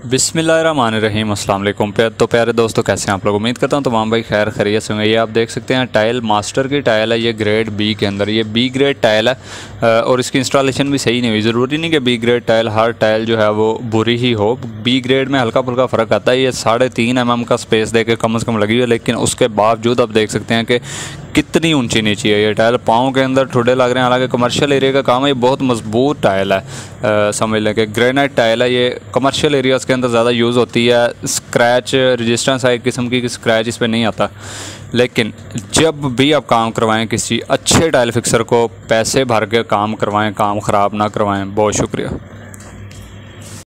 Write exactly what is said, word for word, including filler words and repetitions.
बिस्मिल्लाहिर्रहमानिर्रहीम अस्सलाम वालेकुम। प्यार तो प्यारे दोस्तों, कैसे हैं आप लोग? उम्मीद करता हूं तमाम भाई खैर खैरियत से होंगे। ये आप देख सकते हैं टाइल मास्टर की टाइल है, ये ग्रेड बी के अंदर, ये बी ग्रेड टाइल है और इसकी इंस्टॉलेशन भी सही नहीं हुई। ज़रूरी नहीं कि बी ग्रेड टाइल हर टाइल जो है वो बुरी ही हो, बी ग्रेड में हल्का फुल्का फ़र्क आता है। ये साढ़े तीन एम एम का स्पेस दे के कम अज़ कम लगी हुई है, लेकिन उसके बावजूद आप देख सकते हैं कि कितनी ऊंची नीची है। ये टाइल पाँव के अंदर ठुडे लग रहे हैं। हालांकि कमर्शियल एरिया का काम है, ये बहुत मजबूत टाइल है, आ, समझ लें कि ग्रेनाइट टाइल है। ये कमर्शियल एरियाज़ के अंदर ज़्यादा यूज़ होती है। स्क्रैच रेजिस्टेंस है, एक किस्म की स्क्रैच इस पर नहीं आता। लेकिन जब भी आप काम करवाएं किसी अच्छे टाइल फिक्सर को पैसे भर के काम करवाएं, काम ख़राब ना करवाएं। बहुत शुक्रिया।